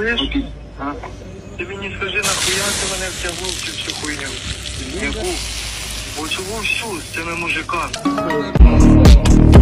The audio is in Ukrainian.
Чуєш? А? Ти мені скажи, нахуя ти мене втягнув в цю всю хуйню? Яку? Оцю всю з цими мужиками.